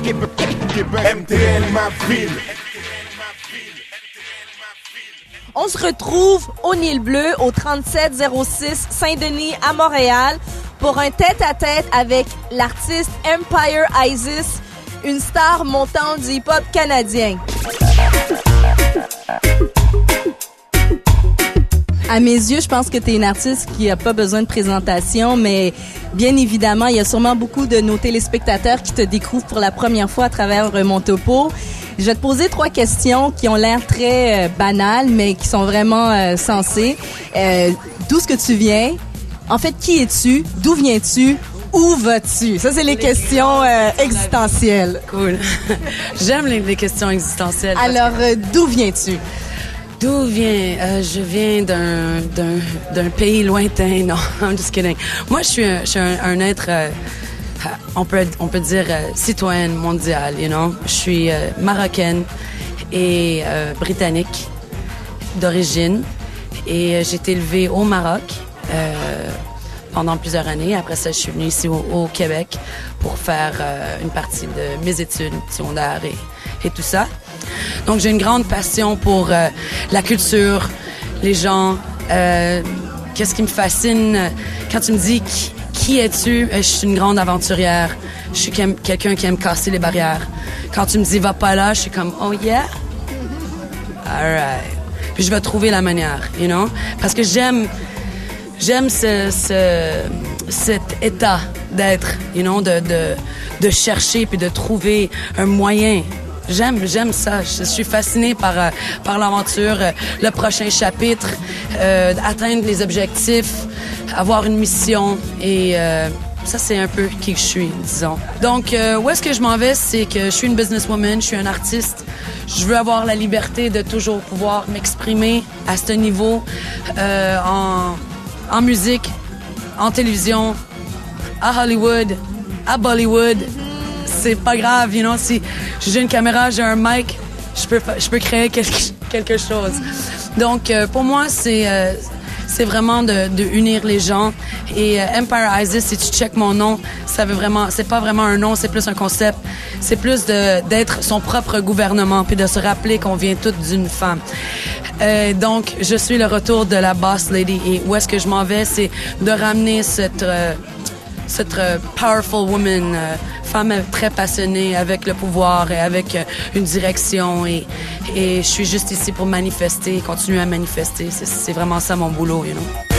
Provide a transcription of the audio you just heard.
MTL, ma ville. On se retrouve au Nil Bleu, au 3706 Saint-Denis à Montréal, pour un tête-à-tête avec l'artiste Empire Isis, une star montante du hip-hop canadien. À mes yeux, je pense que tu es une artiste qui n'a pas besoin de présentation, mais bien évidemment, il y a sûrement beaucoup de nos téléspectateurs qui te découvrent pour la première fois à travers mon topo. Je vais te poser 3 questions qui ont l'air très banales, mais qui sont vraiment sensées. D'où est-ce que tu viens? En fait, qui es-tu? D'où viens-tu? Où vas-tu? Ça, c'est les questions existentielles. Cool. J'aime les questions existentielles. Alors, d'où viens-tu? D'où viens? Je viens d'un pays lointain. Non, I'm just kidding. Moi, je suis un être, on peut dire citoyenne mondiale, you know. Je suis marocaine et britannique d'origine. Et j'ai été élevée au Maroc pendant plusieurs années. Après ça, je suis venue ici au Québec pour faire une partie de mes études secondaires et tout ça. Donc, j'ai une grande passion pour la culture, les gens. Qu'est-ce qui me fascine? Quand tu me dis « Qui es-tu? » Je suis une grande aventurière. Je suis quelqu'un qui aime casser les barrières. Quand tu me dis « Va pas là », je suis comme « Oh yeah? » All right. Puis je vais trouver la manière, you know? Parce que j'aime cet état d'être, you know, de chercher puis de trouver un moyen. J'aime ça. Je suis fascinée par l'aventure, le prochain chapitre, atteindre les objectifs, avoir une mission et ça, c'est un peu qui je suis, disons. Donc, où est-ce que je m'en vais? C'est que je suis une businesswoman, je suis un artiste. Je veux avoir la liberté de toujours pouvoir m'exprimer à ce niveau en musique, en télévision, à Hollywood, à Bollywood. C'est pas grave, you know, si j'ai une caméra, j'ai un mic, je peux créer quelque chose. Donc, pour moi, c'est vraiment de unir les gens. Et Empire Isis, si tu checkes mon nom, c'est pas vraiment un nom, c'est plus un concept. C'est plus d'être son propre gouvernement, puis de se rappeler qu'on vient toutes d'une femme. Donc, je suis le retour de la boss lady. Et où est-ce que je m'en vais, c'est de ramener cette powerful woman, femme très passionnée, avec le pouvoir et avec une direction. Et je suis juste ici pour manifester, continuer à manifester. C'est vraiment ça mon boulot, you know.